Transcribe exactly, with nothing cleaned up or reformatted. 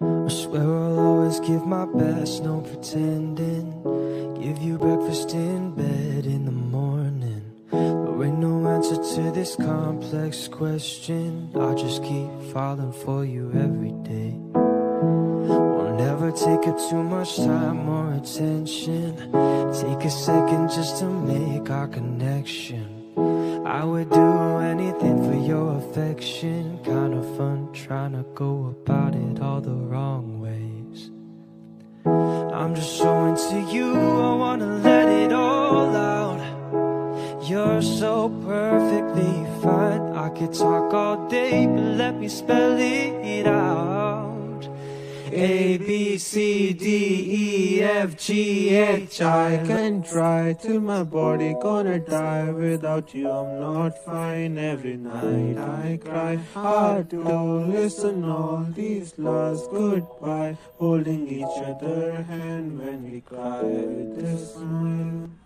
I swear I'll always give my best, no pretending. Give you breakfast in bed in the morning. There ain't no answer to this complex question. I just keep falling for you every day. Won't never take up too much time or attention. Take a second just to make our connection. I would do anything for your affection. Kind of fun trying to go about it all the wrong ways. I'm just so into you, I wanna let it all out. You're so perfectly fine. I could talk all day, but let me spell it out. A, B, C, D, E, F, G, H, I can try till my body gonna die. Without you I'm not fine. Every night I cry hard to listen all these last goodbye, holding each other hand when we cry with a smile.